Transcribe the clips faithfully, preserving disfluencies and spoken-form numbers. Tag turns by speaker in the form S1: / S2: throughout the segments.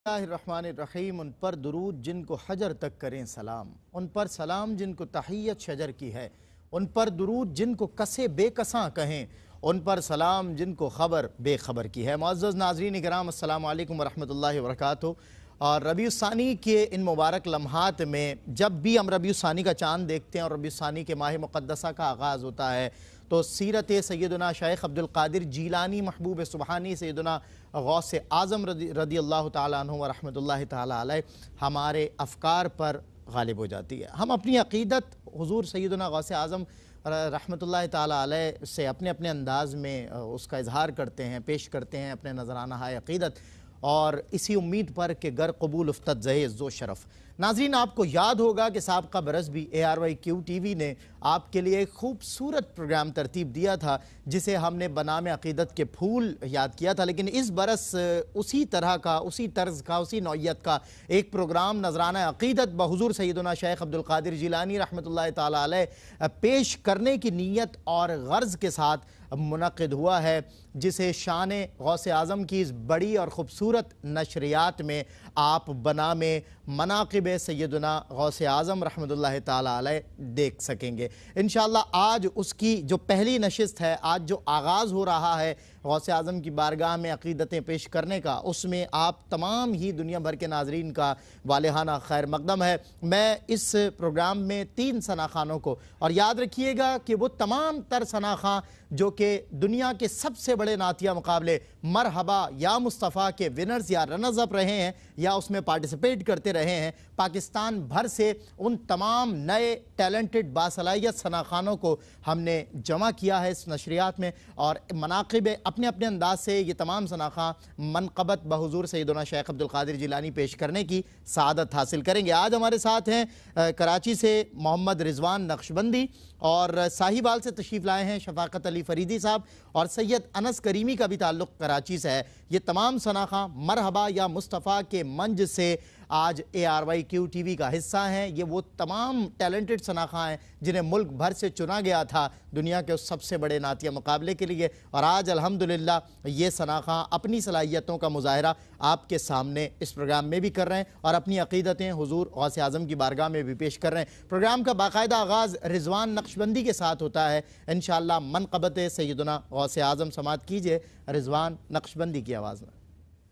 S1: اللہ الرحمن الرحیم۔ ان پر درود جن کو حجر تک کریں سلام، ان پر سلام جن کو تحیت شجر کی ہے، ان پر درود جن کو کسے بے کساں کہیں، ان پر سلام جن کو خبر بے خبر کی ہے۔ معزز ناظرین کرام، السلام علیکم ورحمۃ اللہ وبرکاتہ۔ اور ربیع الثانی کے ان مبارک لمحات میں جب بھی ہم ربیع الثانی کا چاند دیکھتے ہیں اور ربیع الثانی کے ماہ مقدسہ کا آغاز ہوتا ہے تو سیرت سیدنا شیخ عبدالقادر جیلانی محبوب سبحانی سیدنا غوث اعظم رضی اللہ تعالیٰ عنہ ورحمۃ اللہ تعالیٰ علیہ ہمارے افکار پر غالب ہو جاتی ہے۔ ہم اپنی عقیدت حضور سیدنا غوث اعظم رحمۃ اللہ تعالیٰ علیہ سے اپنے اپنے انداز میں اس کا اظہار کرتے ہیں، پیش کرتے ہیں اپنے نذرانہ ہائے عقیدت، اور اسی امید پر کہ گر قبول افتد زہ عز و شرف۔ ناظرین، آپ کو یاد ہوگا کہ سابقہ برس بھی A R Y Q T V نے آپ کے لیے ایک خوبصورت پروگرام ترتیب دیا تھا جسے ہم نے بنام عقیدت کے پھول یاد کیا تھا، لیکن اس برس اسی طرح کا، اسی طرز کا، اسی نوعیت کا ایک پروگرام نذرانہ عقیدت بحضور سیدنا شیخ عبدالقادر جیلانی رحمۃ اللہ تعالیٰ علیہ پیش کرنے کی نیت اور غرض کے ساتھ منعقد ہوا ہے، جسے شان غوث اعظم کی اس بڑی اور خوبصورت نشریات میں آپ بنام مناقب سیدنا غوث اعظم رحمۃ اللہ تعالیٰ علیہ دیکھ سکیں گے انشاءاللہ۔ آج اس کی جو پہلی نشست ہے، آج جو آغاز ہو رہا ہے غوث اعظم کی بارگاہ میں عقیدتیں پیش کرنے کا، اس میں آپ تمام ہی دنیا بھر کے ناظرین کا والہانہ خیر مقدم ہے۔ میں اس پروگرام میں تین ثناخوانوں کو، اور یاد رکھیے گا کہ وہ تمام تر ثناخواں جو کہ دنیا کے سب سے بڑے نعتیہ مقابلے مرحبا یا مصطفیٰ کے ونرز یا رنرز اپ رہے ہیں یا اس میں پارٹیسپیٹ کرتے رہے ہیں، پاکستان بھر سے ان تمام نئے ٹیلنٹڈ باصلاحیت ثناخوانوں کو ہم نے جمع کیا ہے اس نشریات میں، اور مناقب اپنے اپنے انداز سے یہ تمام ثناخواں منقبت بحضور سیدنا شیخ عبدالقادر جیلانی پیش کرنے کی سعادت حاصل کریں گے۔ آج ہمارے ساتھ ہیں کراچی سے محمد رضوان نقشبندی، اور ساہیوال سے تشریف لائے ہیں شفاقت علی فریدی صاحب، اور سید انس کریمی کا بھی تعلق کراچی سے ہے۔ یہ تمام ثناخواں مرحبا یا مصطفیٰ کے منج سے آج A R Y Q T V کا حصہ ہیں۔ یہ وہ تمام ٹیلنٹڈ ثناخواں ہیں جنہیں ملک بھر سے چنا گیا تھا دنیا کے اس سب سے بڑے نعتیہ مقابلے کے لیے، اور آج الحمدللہ یہ ثناخواں اپنی صلاحیتوں کا مظاہرہ آپ کے سامنے اس پروگرام میں بھی کر رہے ہیں اور اپنی عقیدتیں حضور غوث اعظم کی بارگاہ میں بھی پیش کر رہے ہیں۔ پروگرام کا باقاعدہ آغاز رضوان نقشبندی کے ساتھ ہوتا ہے۔ انشاءاللہ منقبت سیدنا غوث اعظم سماعت کیجئے رضوان نقشبندی کی آواز میں۔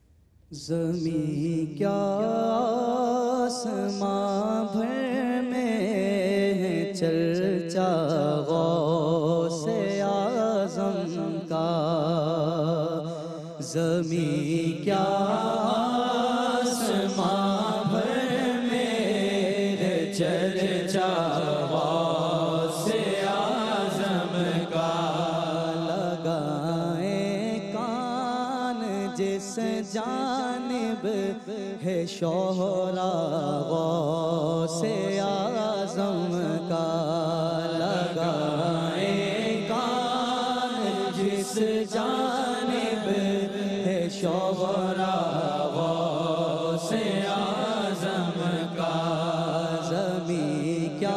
S2: زمین کیا آسمان بھر میں چرچا غوث اعظم کا، زمین کیا آسمان بھر میں چرچا غوث اعظم کا، لگائیں کان جس جانب ہے شہرا غوث اعظم کا، لگائیں کان جس جانب ہے شہرا غوث اعظم کا، زمین کیا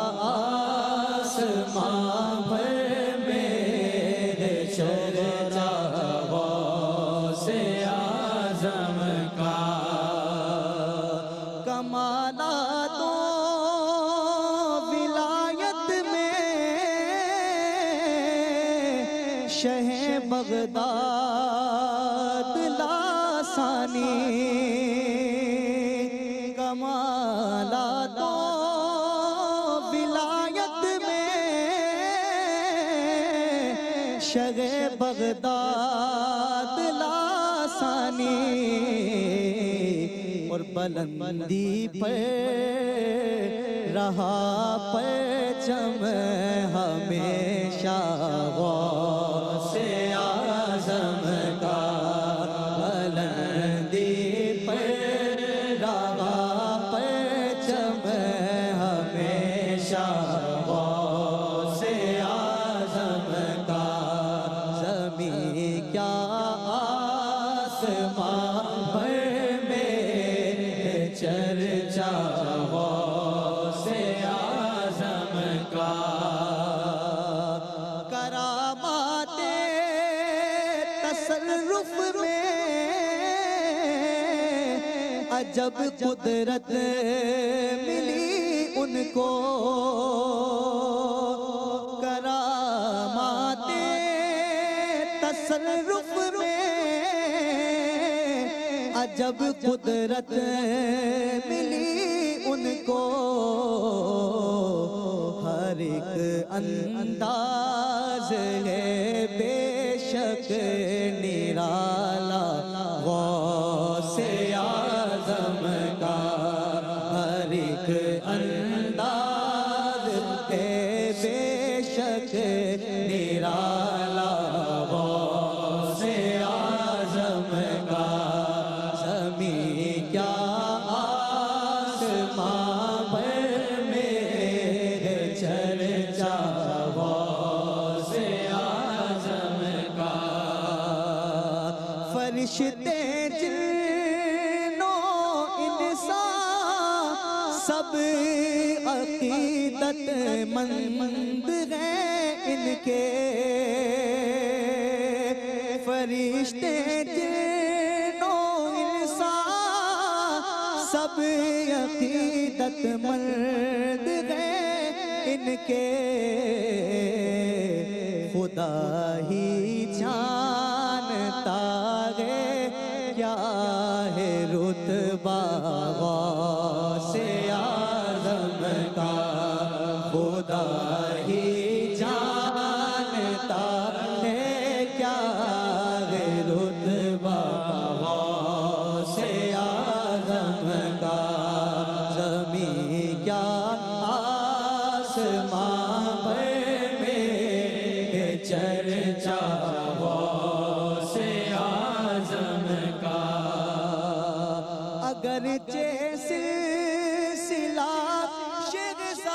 S2: آسمان بھر میں چرچا غوث اعظم کا، کمالات و ولایت میں شہ بغداد لاسانی، کمالات و ولایت میں شہ بغداد لاسانی، اور بلندی پر رہا پرچم ہمیشہ غوث اعظم کا، بلندی پر رہا پرچم ہمیشہ غوث اعظم کا، زمین کیا آسمان بھر میں چرچا غوث اعظم کا، کرامات عجب قدرت ملی ان کو، کرامات تصرف میں عجب قدرت ملی ان کو، ہر ایک انداز ہے بے شک نرالا غوث اعظم کا، ہر ایک انداز ہے بے شک نرالا غوث اعظم کا، زمین کیا آسمان پر میرے چرچا غوث اعظم کا، فرشتے جن و انسان سب عقیدت مند ہیں ان کے، فرشتے جن و انسان سب عقیدت مند ہیں ان کے، خدا ہی جانتا ہے کیا ہے رتبہ غوث اعظم کا، خدا ہی جانتا ہے کیا ہے رتبہ غوث اعظم کا، زمین کیا آسمان پر میرے چرچا غوث اعظم کا، اگرچہ سلسلہ شہزاد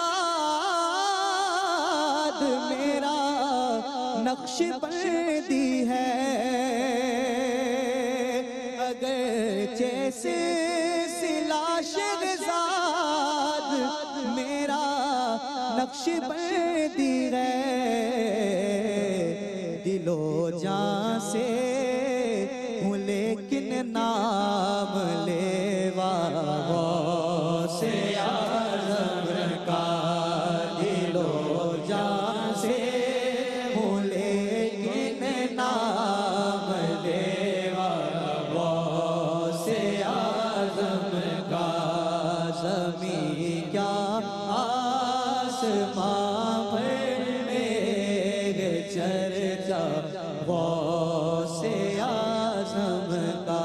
S2: میرا نقش بندی ہے، اگرچہ سلسلہ شہزاد میرا نقش بندی ہے، دل و جان سے ہوں لیکن نام لیوا غوث اعظم کا، دل و جان سے ہوں لیکن نام لیوا غوث اعظم کا، زمین کیا آسمان پر میرے چرچا غوث اعظم کا،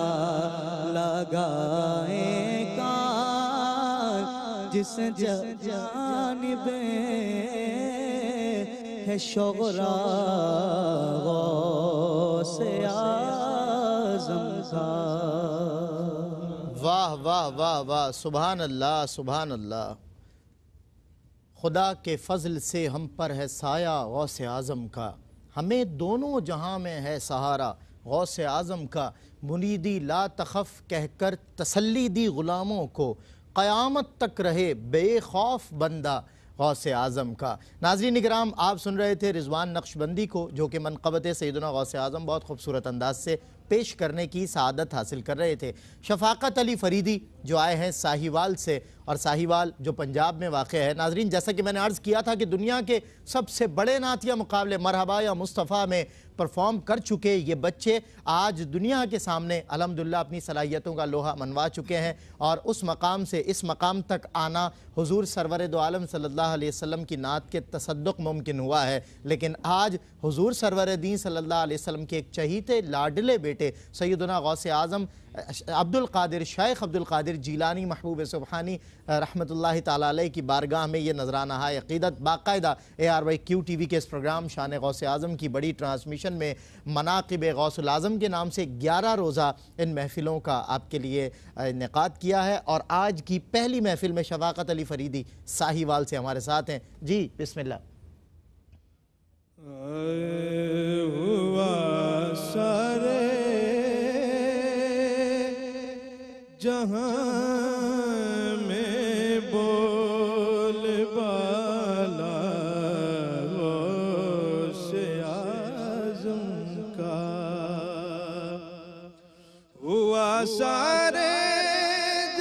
S2: لگائیں کان جس جانب ہے شغرا غوث اعظم کا۔
S1: واہ واہ واہ واہ، سبحان اللہ سبحان اللہ۔ خدا کے فضل سے ہم پر ہے سایہ غوث اعظم کا، ہمیں دونوں جہاں میں ہے سہارا غوث اعظم کا، مریدی لا تخف کہہ کر تسلی دی غلاموں کو، قیامت تک رہے بے خوف بندہ غوث اعظم کا۔ ناظرین اکرام، آپ سن رہے تھے رضوان نقشبندی کو، جو کہ منقبت سیدنا غوث اعظم بہت خوبصورت انداز سے پیش کرنے کی سعادت حاصل کر رہے تھے۔ شفاقت علی فریدی جو آئے ہیں ساہیوال سے، اور ساہیوال جو پنجاب میں واقع ہے۔ ناظرین، جیسا کہ میں نے عرض کیا تھا کہ دنیا کے سب سے بڑے نعتیہ مقابلے مرحبا یا مصطفیٰ میں پرفارم کر چکے یہ بچے آج دنیا کے سامنے الحمدللہ اپنی صلاحیتوں کا لوہا منوا چکے ہیں، اور اس مقام سے اس مقام تک آنا حضور سرور دو عالم صلی اللہ علیہ وسلم کی نعت کے تصدق ممکن ہوا ہے۔ لیکن آج حضور سرور دین صلی اللہ علیہ وسلم کے ایک چہیتے لاڈلے بیٹے سیدنا غوث اعظم عبد القادر شیخ عبد القادر جیلانی محبوب سبحانی رحمت اللہ تعالیٰ علیہ کی بارگاہ میں یہ نذرانہ ہے عقیدت باقاعدہ A R Y Q T V کے اس پروگرام شان غوث اعظم کی بڑی ٹرانسمیشن میں مناقب غوث الاعظم کے نام سے گیارہ روزہ ان محفلوں کا آپ کے لیے انعقاد کیا ہے، اور آج کی پہلی محفل میں شفاقت علی فریدی ساہیوال سے ہمارے ساتھ ہیں۔ جی بسم اللہ۔
S2: ہوا سارے جہاں میں بول بالا غوث اعظم کا، ہوا سارے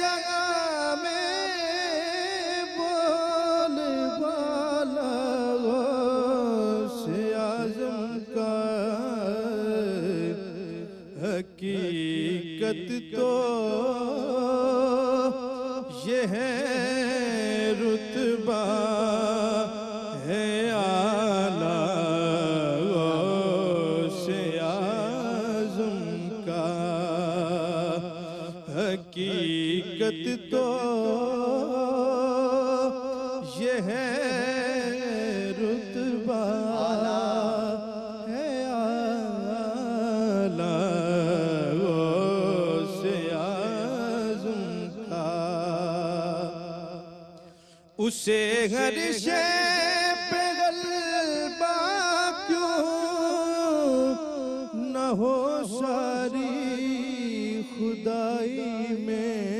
S2: تو یہ ہے رتبہ ہے اعلیٰ غوث اعظم کا، حقیقت تو یہ ہے رتبہ ہے اعلیٰ غوث اعظم کا، اسے ہر شے پہ غلبہ کیوں نہ ہو ساری خدائی میں،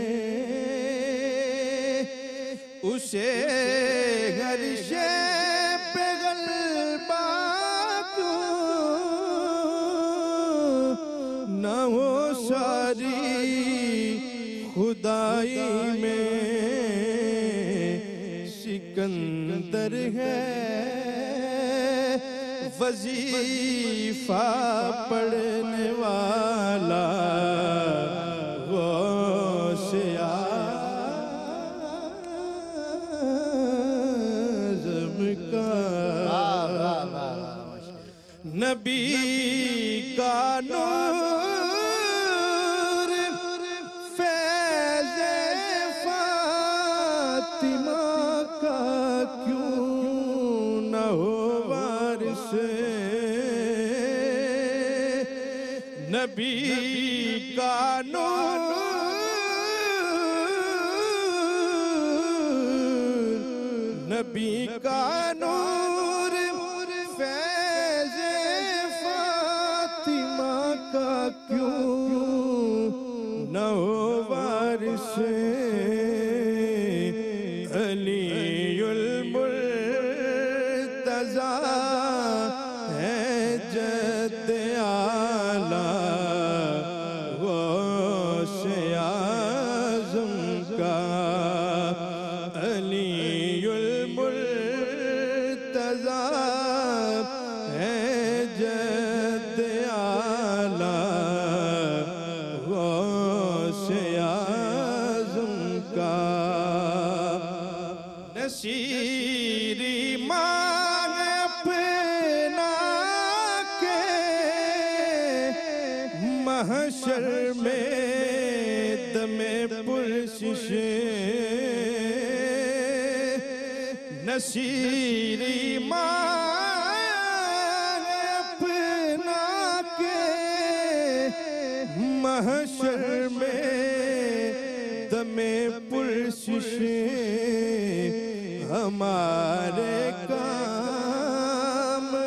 S2: اسے ہر شے پہ غلبہ کیوں نہ ہو ساری خدائی میں، سکندر ہے وظیفہ پڑھنے والا غوث اعظم کا، نبی کا نور فیض فاطمہ کا کیوں نہ ہو وارث، نبی کا نور نبی کا نور فیض فاطمہ کا کیوں نہ ہو وارث، علی المرتضیٰ ہے جد اعلیٰ غوث اعظم کا، علی المرتضیٰ ہے جد اعلیٰ غوث اعظم کا، نصیری مانگ اپنا کے محشر میں دم پرسش، نصیری مانگ اپنا کے محشر میں دم پرسش، ہمارے کام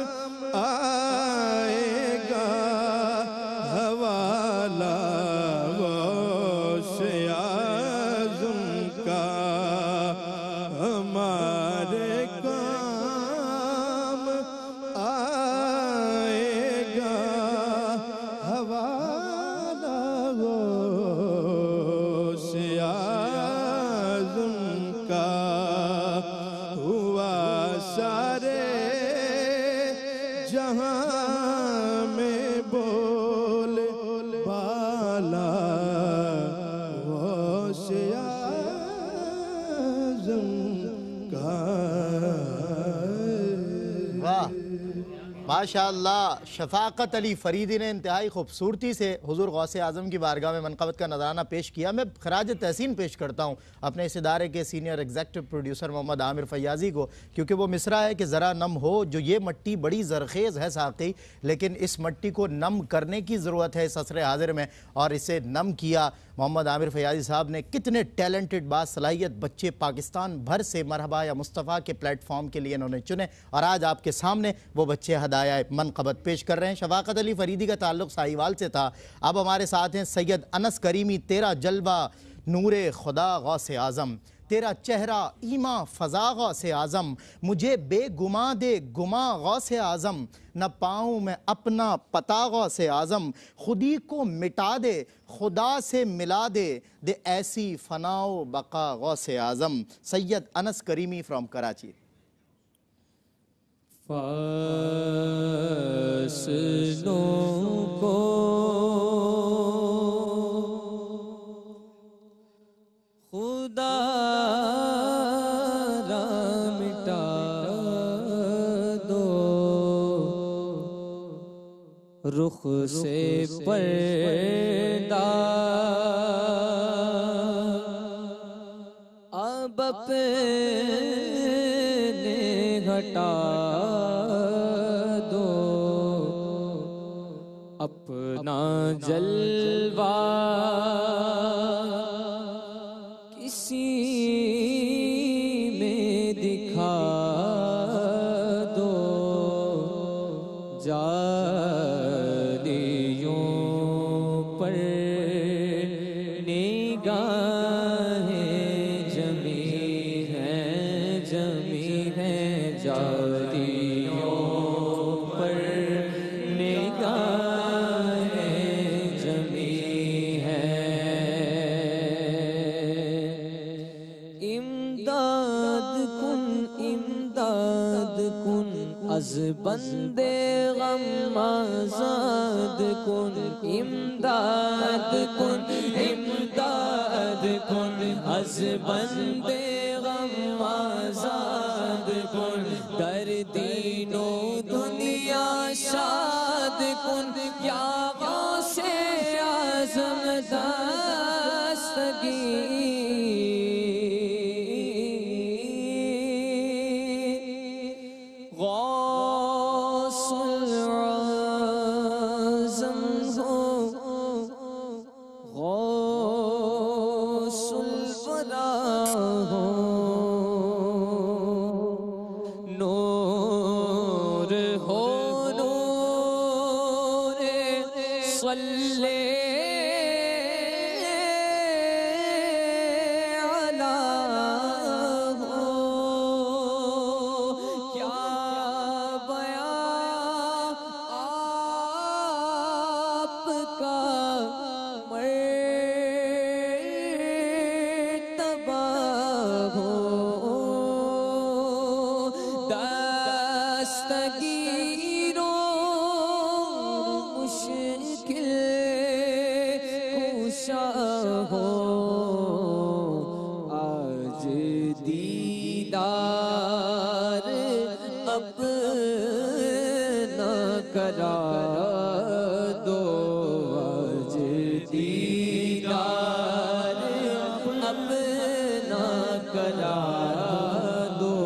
S2: آئے گا حوالہ غوث اعظم کا، ہمارے کام آئے گا حوالہ غوث اعظم کا، ہوا سارے جہاں میں بول بالا غوث اعظم کا۔
S1: واہ ماشاءاللہ، شفاقت علی فریدی نے انتہائی خوبصورتی سے حضور غوث اعظم کی بارگاہ میں منقبت کا نذرانہ پیش کیا۔ میں خراج تحسین پیش کرتا ہوں اپنے اس ادارے کے senior executive producer Muhammad Amir Fayazi کو، کیونکہ وہ مصرع ہے کہ ذرا نم ہو، جو یہ مٹی بڑی زرخیز ہے ساقی، لیکن اس مٹی کو نم کرنے کی ضرورت ہے اس عصر حاضر میں، اور اسے نم کیا محمد عامر فیاضی صاحب نے۔ کتنے ٹیلنٹڈ با صلاحیت بچے پاکستان بھر سے مرحبا یا مصطفیٰ کے پلیٹ فارم کے لیے انہوں نے چنے، اور آج آپ کے سامنے وہ بچے ہدایہ منقبت پیش کر رہے ہیں۔ شفاقت علی فریدی کا تعلق ساہیوال سے تھا، اب ہمارے ساتھ ہیں سید انس کریمی۔ تیرا جلوہ نور خدا غوث اعظم، تیرا چہرہ ایمان فضا غوث اعظم، مجھے بے گماں دے گماں غوث اعظم، نہ پاؤں میں اپنا پتا غوث اعظم، خودی کو مٹا دے خدا سے ملا دے، دے ایسی فنا و بقا غوث اعظم۔ سید انس کریمی فرام کراچی۔
S2: فاصلوں کو سے پردہ اب اپنے ہٹا دو، اپنا جلوہ کسی میں دکھا دو، جالیوں پر نگاہیں جمی ہیں، جمی ہیں، جالیوں پر نگاہیں جمی ہیں۔ امداد کن، امداد کن، از بندے غم آزاد کن، امداد کن، امداد کن، از بندے غم آزاد کن، در دین و دنیا شاد کن، یا غوث اعظم دستگیر، غوث العظم ہو، غوث الورا ہو، نور ہو نور صلی علیہ ہو، کیا بیان آپ کا مرتبہ ہو، دستگیروں مشکل کشا ہو، آج دیدار اپنا کرا دو، آج دیدار اپنا کرا دو،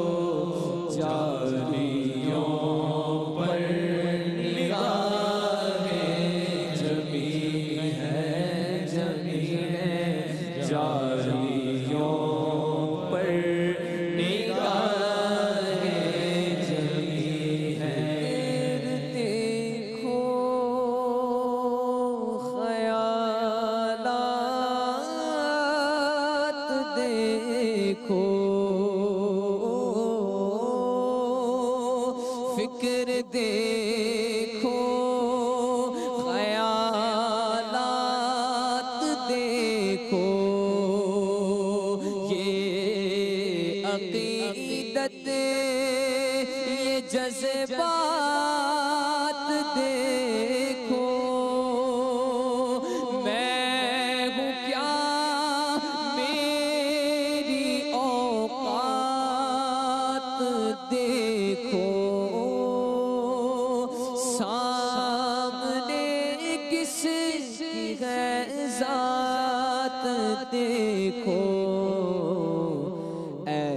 S2: جالیوں پر نگاہیں جمی ہیں، جمی ہیں، جالیوں پر نگاہیں جمی ہیں۔ دیکھو خیالات دیکھو، فکر دیکھو، خیالات دیکھو، یہ عقیدت، یہ جذبات دیکھو، میں ہوں کیا، میری اوقات دیکھو، سامنے کس کی ہے ذات دیکھو، اے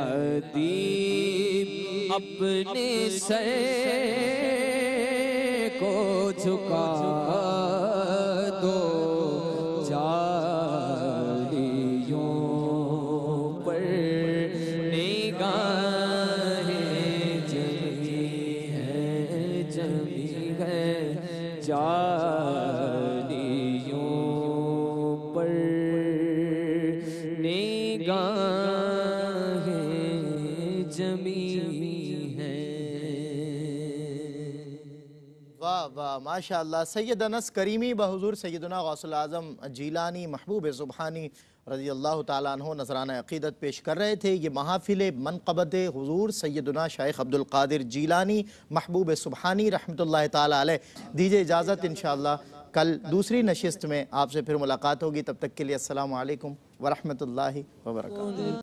S2: ادیب اپنے سر کو جھکا دو، جالیوں پر نگاہیں جمی ہیں، جمی ہیں، جالیوں پر نگاہیں جمی ہیں۔
S1: واہ واہ ماشاءاللہ۔ سید انس کریمی بحضور سیدنا غوث الاعظم جیلانی محبوب سبحانی رضی اللہ تعالیٰ عنہ نذرانہ عقیدت پیش کر رہے تھے۔ یہ محافل منقبت حضور سیدنا شیخ عبد القادر جیلانی محبوب سبحانی رحمۃ اللہ تعالیٰ علیہ۔ دیجئے اجازت، انشاءاللہ کل دوسری نشست میں آپ سے پھر ملاقات ہوگی، تب تک کے لیے السلام علیکم ورحمۃ اللہ وبرکاتہ۔